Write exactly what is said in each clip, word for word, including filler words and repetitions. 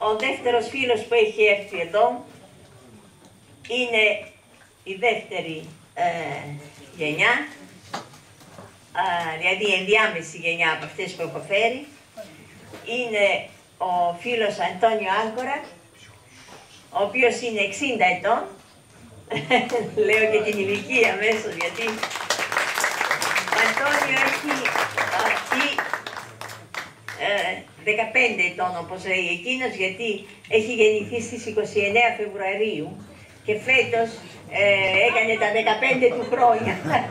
Ο δεύτερος φίλος που έχει έρθει εδώ είναι η δεύτερη ε, γενιά, ε, δηλαδή η ενδιάμεση γενιά από αυτές που έχω φέρει. Είναι ο φίλος Αντώνιο Άγκορα, ο οποίος είναι εξήντα ετών. Λέω και την ηλικία αμέσως, γιατί ο Αντώνιο έχει αυτή ε, δεκαπέντε ετών, όπως λέει εκείνος, γιατί έχει γεννηθεί στις είκοσι εννέα Φεβρουαρίου και φέτος ε, έκανε τα δεκαπέντε του χρόνια.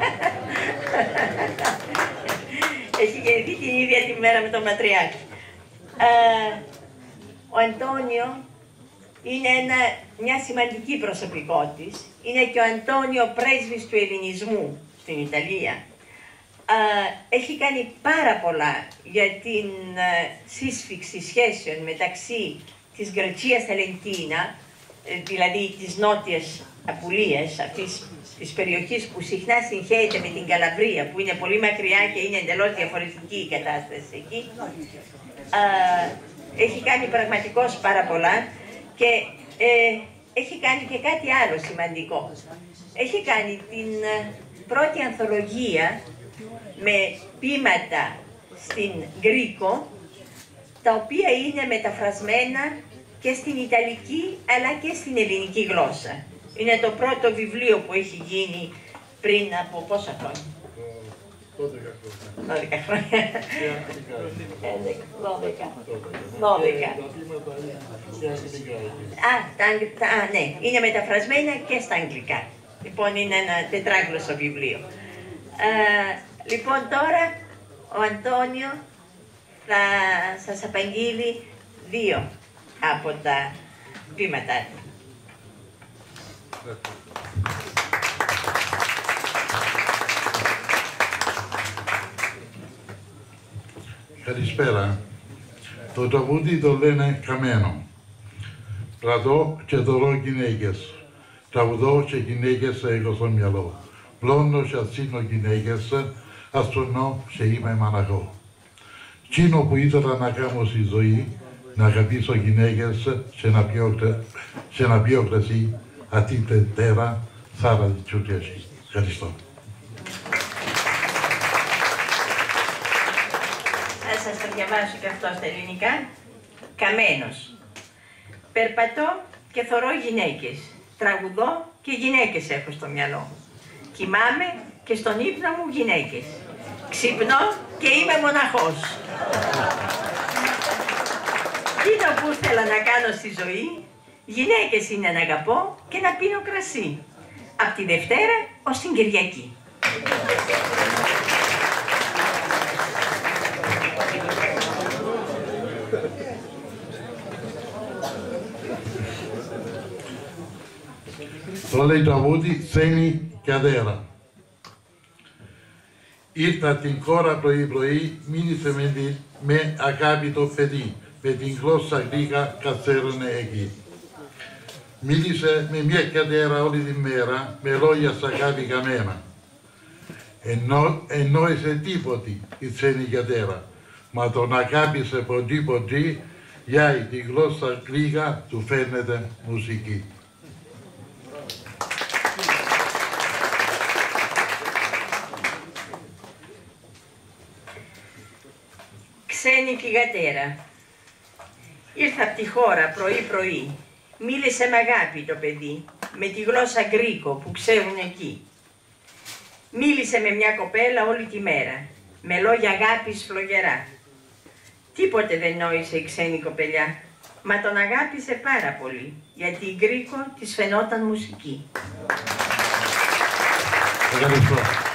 Έχει γεννηθεί την ίδια τη μέρα με τον Ματριάρχη. Ε, ο Αντώνιο είναι ένα, μια σημαντική προσωπικότητα. Είναι και ο Αντώνιο πρέσβης του ελληνισμού στην Ιταλία. Uh, έχει κάνει πάρα πολλά για την uh, σύσφυξη σχέσεων μεταξύ της Γκρετσίας Ταλεντίνα, δηλαδή της νότιας Απουλίας, αυτής της περιοχής που συχνά συγχέεται με την Καλαβρία, που είναι πολύ μακριά και είναι εντελώς διαφορετική η κατάσταση εκεί. Uh, έχει κάνει πραγματικώς πάρα πολλά και ε, έχει κάνει και κάτι άλλο σημαντικό. Έχει κάνει την uh, πρώτη ανθολογία με ποίηματα στην Γκρίκο, τα οποία είναι μεταφρασμένα και στην Ιταλική αλλά και στην ελληνική γλώσσα. Είναι το πρώτο βιβλίο που έχει γίνει πριν από πόσα χρόνια? δώδεκα χρόνια. δώδεκα. Α, τα, ναι, είναι μεταφρασμένα και στα αγγλικά. Λοιπόν, είναι ένα τετράγλωσσο βιβλίο. Uh, λοιπόν, τώρα ο Αντώνιο θα σας απαγγείλει δύο από τα ποίηματά του. Καλησπέρα. Το τραγούδι το λένε Καμένο. Κρατώ και δωρώ γυναίκες. Τραγουδώ και γυναίκες έχω στο μυαλό. Πλώνω και ασύνω γυναίκες, αστρονώ και είμαι μαναχό. Εκείνο που ήθελα να κάνω στη ζωή, να αγαπήσω γυναίκες σε ένα πιο, σε ένα πιο κρασί, αυτή τέρα, θάρα τη τσουρκέση. Ευχαριστώ. Θα σας το διαβάσω και αυτό στα ελληνικά. Καμένος. Περπατώ και θωρώ γυναίκες. Τραγουδώ και γυναίκες έχω στο μυαλό μου. Κοιμάμαι και στον ύπνο μου γυναίκες. Ξυπνώ και είμαι μοναχός. Εκείνο που ήθελα να κάνω στη ζωή, γυναίκες είναι να αγαπώ και να πίνω κρασί. Από τη Δευτέρα ως την Κυριακή. Το λέει τραγούδι Σένη και Αδέρα. Ήρθα την χώρα πρωί-πρωί, μίλησε με, τη, με αγάπη το παιδί, με την γλώσσα γλύκα καθέρωνε εκεί. Μίλησε με μια κατέρα όλη τη μέρα, με λόγια σ' αγάπη καμένα. Ενώ, εννόησε τίποτη η Σένη κατέρα, μα τον αγάπησε ποντί ποντί, για τη γλώσσα γλύκα του φαίνεται μουσική. Ξένη φυγατέρα. Ήρθα από τη χώρα πρωί-πρωί. Μίλησε με αγάπη το παιδί, με τη γλώσσα γκρίκο που ξέρουν εκεί. Μίλησε με μια κοπέλα όλη τη μέρα, με λόγια αγάπης φλογερά. Τίποτε δεν νόησε η ξένη κοπελιά, μα τον αγάπησε πάρα πολύ, γιατί η γκρίκο της φαινόταν μουσική. Ευχαριστώ.